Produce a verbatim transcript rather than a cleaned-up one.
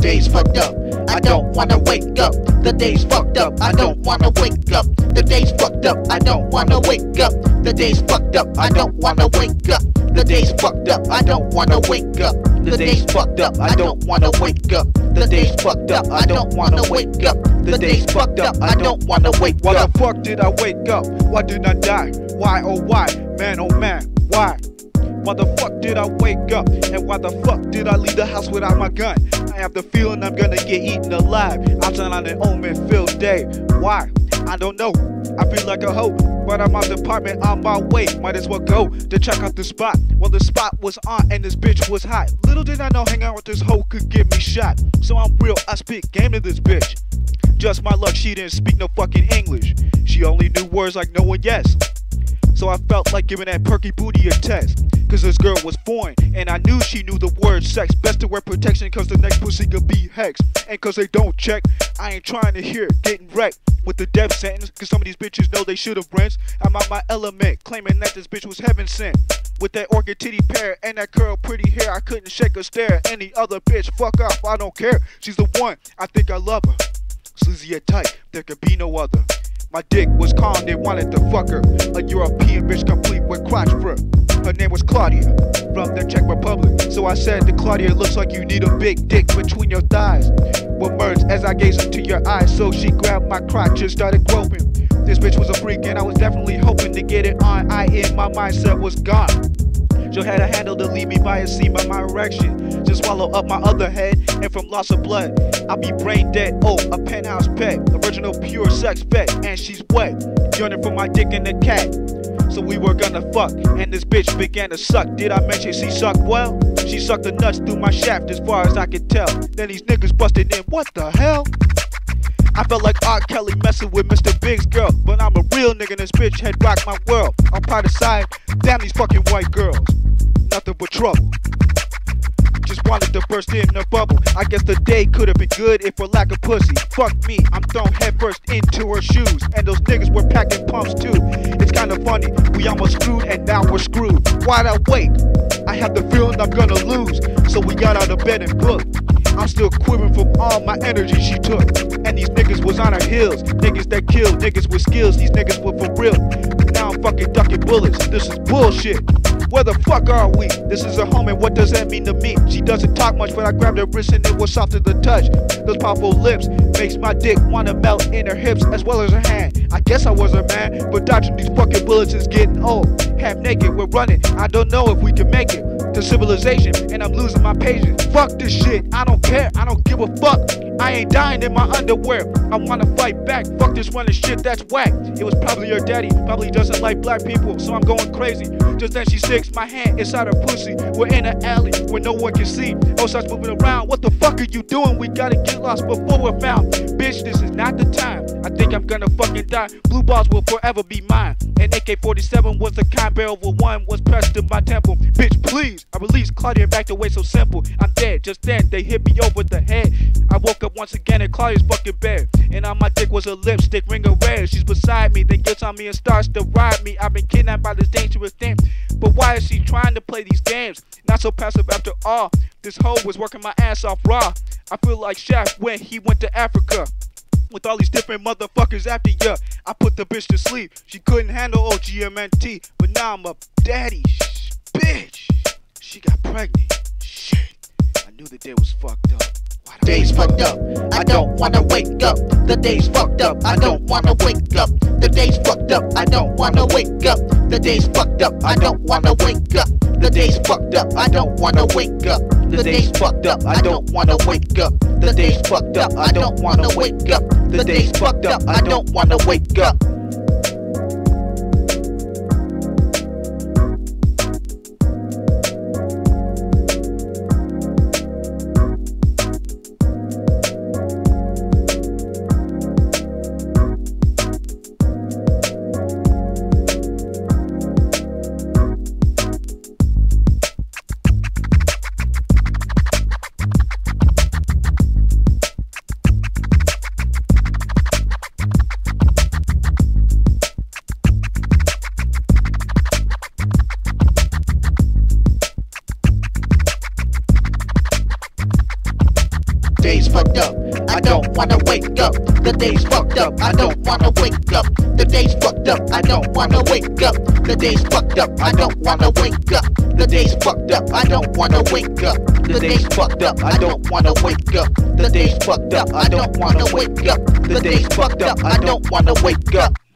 day's fucked up. I don't wanna wake up. The day's fucked up. I don't wanna wake up. The day's fucked up. I don't wanna wake up. The day's fucked up. I don't wanna wake up. The day's fucked up. I don't wanna wake up. The day's fucked up. I don't wanna wake up. The day's fucked up. I don't wanna wake up. The day's fucked up. I don't wanna wake up. Why the fuck did I wake up? Why did I die? Why oh why? Man oh man, why? Why the fuck did I wake up? And why the fuck did I leave the house without my gun? I have the feeling I'm gonna get eaten alive outside on an omen-filled day. Why? I don't know. I feel like a hoe, but I'm out the apartment on my way. Might as well go to check out the spot. Well, the spot was on and this bitch was hot. Little did I know hanging out with this hoe could get me shot. So I'm real, I speak game to this bitch. Just my luck, she didn't speak no fucking English. She only knew words like no and yes. So I felt like giving that perky booty a test. Cause this girl was foreign, and I knew she knew the word sex. Best to wear protection cause the next pussy could be hex. And cause they don't check, I ain't trying to hear getting wrecked with the death sentence. Cause some of these bitches know they should've rinsed. I'm out my element, claiming that this bitch was heaven sent. With that orchid titty pair and that curl pretty hair, I couldn't shake or stare. Any other bitch, fuck off, I don't care. She's the one, I think I love her. Sleazy and tight, there could be no other. My dick was calm, they wanted to fuck her. A European bitch complete with crotch fur. Her name was Claudia, from the Czech Republic. So I said to Claudia, looks like you need a big dick between your thighs. What merged as I gazed into your eyes. So she grabbed my crotch and started groping. This bitch was a freak and I was definitely hoping to get it on. I in my mindset was gone. She had a handle to leave me by a seam by my erection. Just swallow up my other head, and from loss of blood, I'll be brain dead. Oh, a penthouse pet, original pure sex pet, and she's wet, yearning for my dick in the cat. So we were gonna fuck, and this bitch began to suck. Did I mention she sucked well? She sucked the nuts through my shaft as far as I could tell. Then these niggas busted in, what the hell? I felt like R. Kelly messing with Mister Big's girl. But I'm a real nigga and this bitch had rocked my world. On part of side, damn these fucking white girls. Nothing but trouble. Just wanted to burst in a bubble. I guess the day could have been good if for lack of pussy. Fuck me, I'm thrown headfirst into her shoes. And those niggas were packing pumps too. It's kinda funny, we almost screwed and now we're screwed. Why'd I wait? I have the feeling I'm gonna lose. So we got out of bed and booked. I'm still quivering from all my energy she took. And these niggas was on her heels. Niggas that kill, niggas with skills. These niggas were for real. Now I'm fucking ducking bullets. This is bullshit. Where the fuck are we? This is a home and what does that mean to me? She doesn't talk much but I grabbed her wrist and it was soft to the touch. Those powerful lips makes my dick wanna melt in her hips as well as her hand. I guess I was her man, but dodging these fucking bullets is getting old. Half naked, we're running. I don't know if we can make it to civilization and I'm losing my patience. Fuck this shit, I don't care, I don't give a fuck. I ain't dying in my underwear. I wanna fight back, fuck this running shit, that's whack. It was probably your daddy, probably doesn't like black people, so I'm going crazy. Just then she sticks my hand inside her pussy. We're in an alley where no one can see. Oh, starts moving around, what the fuck are you doing? We gotta get lost before we're found. Bitch, this is not the time. I think I'm gonna fucking die. Blue balls will forever be mine. And A K forty-seven was the kind barrel where one was pressed to my temple. Bitch, please. I released Claudia and backed away so simple. I'm dead. Just then they hit me over the head. I woke up once again in Claudia's fucking bed. And on my dick was a lipstick ring of red. She's beside me, then gets on me and starts to ride me. I've been kidnapped by this dangerous thing. But why is she trying to play these games? Not so passive after all. This hoe was working my ass off raw. I feel like Shaft when he went to Africa. With all these different motherfuckers after ya. I put the bitch to sleep. She couldn't handle O G M N T. But now I'm a daddy. Shh, bitch. She got pregnant. Shit. I knew the day was fucked up. Day's fucked up. I don't wanna wake up. The day's fucked up. I don't wanna wake up. The day's fucked up. I don't wanna wake up. The day's fucked up. I don't wanna wake up. The day's fucked up. I don't wanna wake up. The day's fucked up. I don't wanna wake up. The day's fucked up. I don't wanna wake up. The day's fucked up. I don't wanna wake up. day's fucked up. I don't wanna wake up. The day's fucked up. I don't wanna wake up. The day's fucked up. I don't wanna wake up. The day's fucked up. I don't wanna wake up. The day's fucked up. I don't wanna wake up. The day's fucked up. I don't wanna wake up. The day's fucked up. I don't wanna wake up. The day's fucked up. I don't wanna wake up.